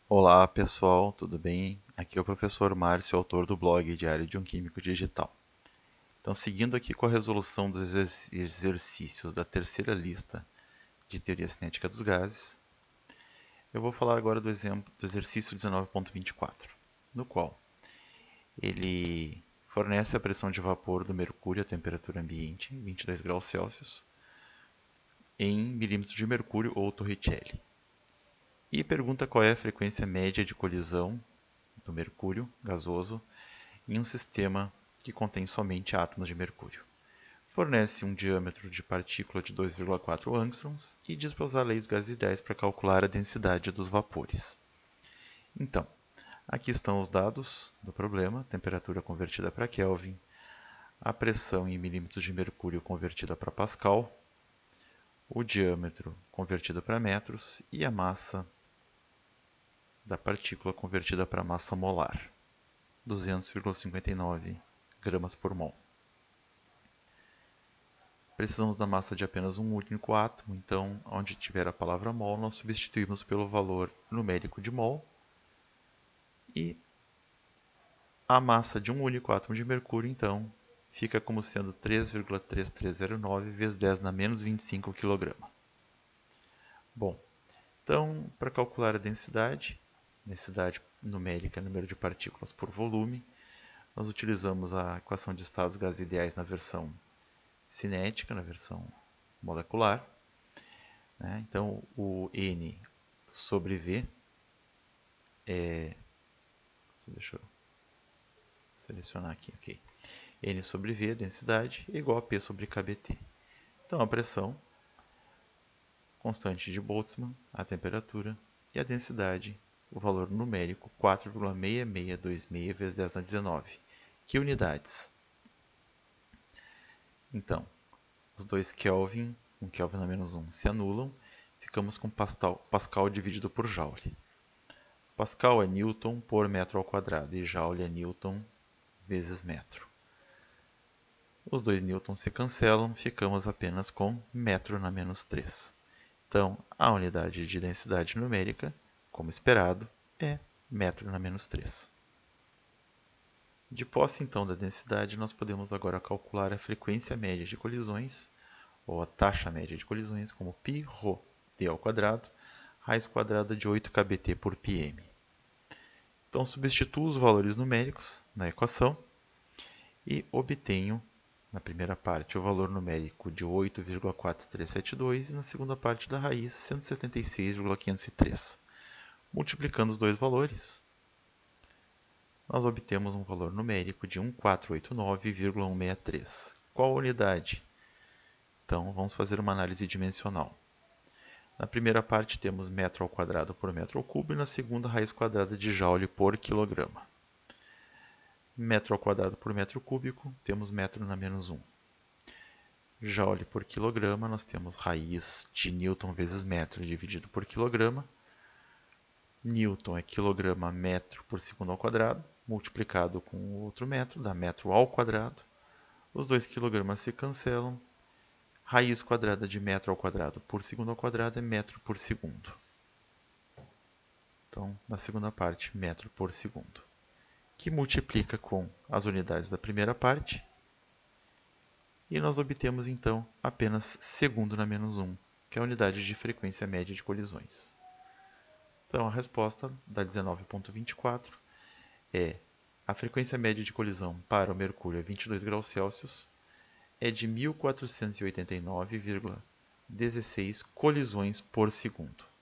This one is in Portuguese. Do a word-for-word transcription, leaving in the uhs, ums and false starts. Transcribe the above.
Olá pessoal, tudo bem? Aqui é o professor Márcio, autor do blog Diário de um Químico Digital. Então, seguindo aqui com a resolução dos exerc- exercícios da terceira lista de teoria cinética dos gases, eu vou falar agora do exemplo do exercício dezenove ponto vinte e quatro, no qual ele fornece a pressão de vapor do mercúrio à temperatura ambiente, vinte e dois graus Celsius, em milímetros de mercúrio ou Torricelli. E pergunta qual é a frequência média de colisão do mercúrio gasoso em um sistema que contém somente átomos de mercúrio. Fornece um diâmetro de partícula de dois vírgula quatro angstroms e diz para usar leis gases ideais para calcular a densidade dos vapores. Então, aqui estão os dados do problema, temperatura convertida para Kelvin, a pressão em milímetros de mercúrio convertida para Pascal, o diâmetro convertido para metros e a massa da partícula convertida para massa molar, duzentos vírgula cinquenta e nove gramas por mol. Precisamos da massa de apenas um único átomo, então, onde tiver a palavra mol, nós substituímos pelo valor numérico de mol. E a massa de um único átomo de mercúrio, então, fica como sendo três vírgula três três zero nove vezes dez na menos vinte e cinco quilograma. Bom, então, para calcular a densidade, densidade numérica, número de partículas por volume, nós utilizamos a equação de estados gases ideais na versão cinética, na versão molecular. Né? Então, o N sobre V é... Deixa eu selecionar aqui, ok. N sobre V, densidade, é igual a P sobre K B T. Então, a pressão, constante de Boltzmann, a temperatura e a densidade, o valor numérico, quatro vírgula seis seis dois seis vezes dez na dezenove. Que unidades? Então, os dois Kelvin, um Kelvin a menos um, se anulam. Ficamos com Pascal, Pascal dividido por Joule. Pascal é Newton por metro ao quadrado e Joule é Newton vezes metro. Os dois newtons se cancelam, ficamos apenas com metro na menos três. Então, a unidade de densidade numérica, como esperado, é metro na menos três. De posse, então, da densidade, nós podemos agora calcular a frequência média de colisões, ou a taxa média de colisões, como π-ρ d ao quadrado, raiz quadrada de oito K B T por πm. Então, substituo os valores numéricos na equação e obtenho, na primeira parte, o valor numérico de oito vírgula quatro três sete dois e na segunda parte da raiz, cento e setenta e seis vírgula quinhentos e três. Multiplicando os dois valores, nós obtemos um valor numérico de mil quatrocentos e oitenta e nove vírgula cento e sessenta e três. Qual a unidade? Então, vamos fazer uma análise dimensional. Na primeira parte temos metro ao quadrado por metro ao cubo e na segunda raiz quadrada de joule por quilograma. Metro ao quadrado por metro cúbico, temos metro na menos um. Joule por quilograma, nós temos raiz de Newton vezes metro dividido por quilograma. Newton é quilograma metro por segundo ao quadrado, multiplicado com o outro metro, dá metro ao quadrado. Os dois quilogramas se cancelam. Raiz quadrada de metro ao quadrado por segundo ao quadrado é metro por segundo. Então, na segunda parte, metro por segundo, que multiplica com as unidades da primeira parte, e nós obtemos então apenas segundo na menos um, que é a unidade de frequência média de colisões. Então a resposta da dezenove ponto vinte e quatro é a frequência média de colisão para o mercúrio a vinte e dois graus Celsius é de mil quatrocentos e oitenta e nove vírgula dezesseis colisões por segundo.